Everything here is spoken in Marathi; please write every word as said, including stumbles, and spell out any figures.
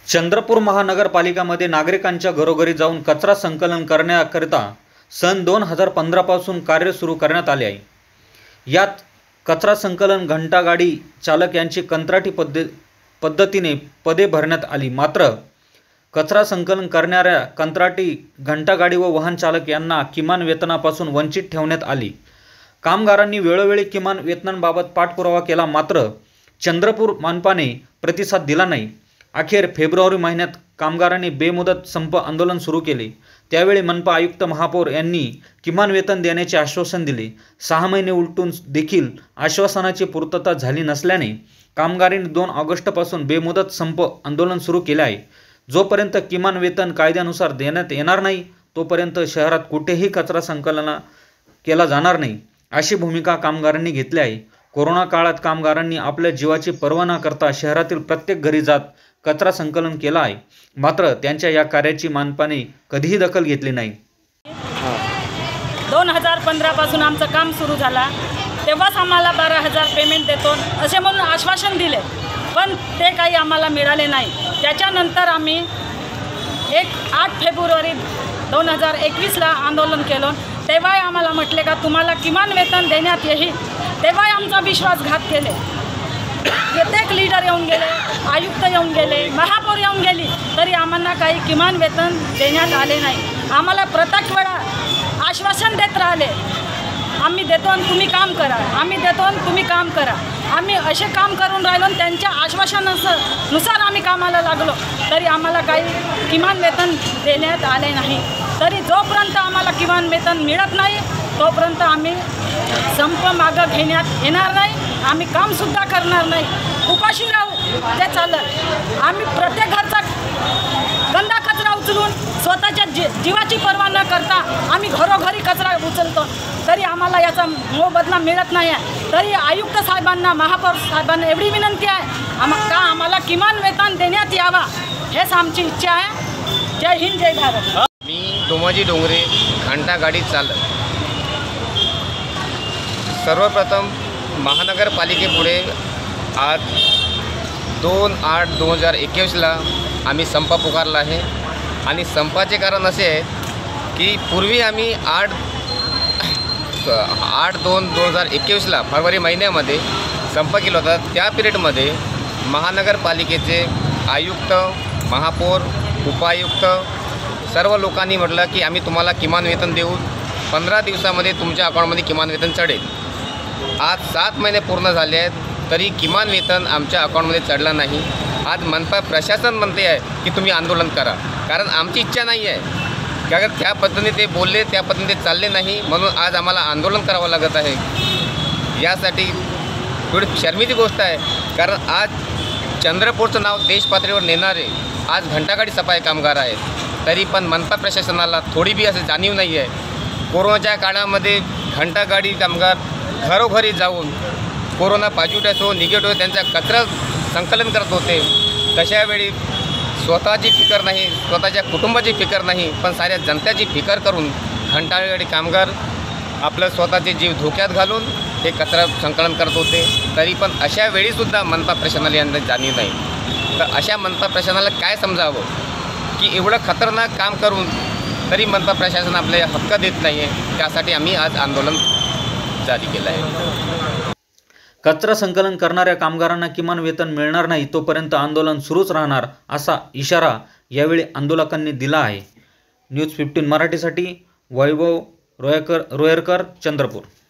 चंद्रपूर महानगरपालिकामध्ये नागरिकांच्या घरोघरी जाऊन कचरा संकलन करण्याकरिता सन दोन हजार पंधरा पासून कार्य सुरू करण्यात आले आहे। यात कचरा संकलन घंटागाडी चालक यांची कंत्राटी पद्धत पद्धतीने पदे भरण्यात आली। मात्र कचरा संकलन करणाऱ्या कंत्राटी घंटागाडी व वाहन चालक यांना किमान वेतनापासून वंचित ठेवण्यात आली। कामगारांनी वेळोवेळी किमान वेतनाबाबत पाठपुरावा केला, मात्र चंद्रपूर मनपाने प्रतिसाद दिला नाही। अखेर फेब्रुवारी महिन्यात कामगारांनी बेमुदत संप आंदोलन सुरू केले। त्यावेळी मनपा आयुक्त महापौर यांनी किमान वेतन देण्याचे आश्वासन दिले। सहा महिने उलटून देखील आश्वासनाची पूर्तता झाली नसल्याने कामगारांनी दोन ऑगस्ट पासून बेमुदत संप आंदोलन सुरू केले आहे। जोपर्यंत किमान वेतन कायद्यानुसार देण्यात येणार नाही तोपर्यंत शहरात कुठेही कचरा संकलन केला जाणार नाही, अशी भूमिका कामगारांनी घेतली आहे। कोरोना काळात कामगारांनी आपल्या जीवाची पर्वा न करता शहरातील प्रत्येक घरी जात कचरा संकलन केला आहे, मात्र त्यांच्या या कार्याची मनपाने कधीही दखल घेतली नाही। दोन हजार पंधरा पासून आमचं काम सुरू झाला तेव्हाच आम्हाला बारा हजार पेमेंट देतो असे म्हणून आश्वासन दिले, पण ते काही आम्हाला मिळाले नाही। त्याच्यानंतर आम्ही एक आठ फेब्रुवारी दोन हजार एकवीसला आंदोलन केलं। तेव्हाही आम्हाला म्हटले का तुम्हाला किमान वेतन देण्यात येईल, तेव्हाही आमचा विश्वासघात केले। प्रत्येक लीडर येऊन गेले, आयुक्त येऊन गेले, महापौर येऊन गेली, तरी आम्हाला काही किमान वेतन देण्यात आले नाही। आम्हाला प्रत्येक वेळा आश्वासन देत राहिले, आम्ही देतो आणि तुम्ही काम करा, आम्ही देतो आणि तुम्ही काम करा। आम्ही असे काम करून राहिलो आणि त्यांच्या आश्वासनानुसार आम्ही कामाला लागलो, तरी आम्हाला काही किमान वेतन देण्यात आले नाही। तरी जोपर्यंत आम्हाला किमान वेतन मिळत नाही तोपर्यंत आम्ही संप मागं घेण्यात येणार नाही। आम्ही कामसुद्धा करणार नाही, उपाशी राहू ते चालत। आम्ही प्रत्येक घरचा गंदा कचरा उचलून स्वतःच्या जी जीवाची पर्वा न करता आम्ही घरोघरी कचरा उचलतो, तरी आम्हाला याचा मोबदला मिळत नाही आहे। तरी आयुक्त साहेबांना, महापौर साहेबांना एवढी विनंती आहे आम का आम्हाला किमान वेतन देण्यात यावा, हेच आमची इच्छा आहे। जय हिंद, जय भारत। मी डोमाजी डोंगरे, घंटागाडी चालक। सर्वप्रथम महानगरपालिकेपुढे आज दोन आठ दोन हजार एकवीसला आम्ही संप पुकारला आहे आणि संपाचे कारण असे आहे की पूर्वी आम्ही आठ आठ दोन दोन हजार एकवीसला फरवरी महिन्यामध्ये संप केला होता। त्या पिरियडमध्ये महानगरपालिकेचे आयुक्त, महापौर, उपायुक्त सर्व लोकांनी म्हटलं की आम्ही तुम्हाला किमान वेतन देऊ, पंधरा दिवसामध्ये तुमच्या अकाउंटमध्ये किमान वेतन चढेल। आज सात महिने पूर्ण झाले आहेत तरी किमान वेतन आमच्या अकाउंटमध्ये चढलं नाही। आज मनपा प्रशासन म्हणते आहे की तुम्ही आंदोलन करा, कारण आमची इच्छा नाही आहे, कारण त्या पद्धतीने ते बोलले, त्या पद्धतीने ते चालले नाही, म्हणून आज आम्हाला आंदोलन करावं लागत आहे। यासाठी थोडी शर्मेची गोष्ट आहे, कारण आज चंद्रपूरचं नाव देश पातळीवर नेणारे आज घंटागाडी सफाई कामगार आहेत, तरी पण मनपा प्रशासनाला थोडी बी असं जाणीव नाही आहे। कोरोनाच्या काळामध्ये घंटागाडी कामगार घरोघरी जाऊन कोरोना पॉझिटिव्ह असो निगेटिव्ह त्यांचा कचरा संकलन करत होते। तशावेळी स्वतःची फिकर नाही, स्वतःच्या कुटुंबाची फिकर नाही, पण साऱ्या जनतेची फिकर करून घंटागाडी कामगार आपलं स्वतःचे जीव धोक्यात घालून हे कचरा संकलन करत होते। तरी पण अशा वेळीसुद्धा मनपा प्रशासनाला यांना जाणीव नाही। तर अशा मनपा प्रशासनाला काय समजावं की एवढं खतरनाक काम करून तरी मनपा प्रशासन आपले हक्क देत नाही आहे। त्यासाठी आम्ही आज आंदोलन जारी केलं आहे। कचरा संकलन करणाऱ्या कामगारांना किमान वेतन मिळणार नाही तोपर्यंत आंदोलन सुरूच राहणार, असा इशारा यावेळी आंदोलकांनी दिला आहे। न्यूज फिफ्टीन मराठीसाठी वैभव रोयकर रोयरकर, चंद्रपूर।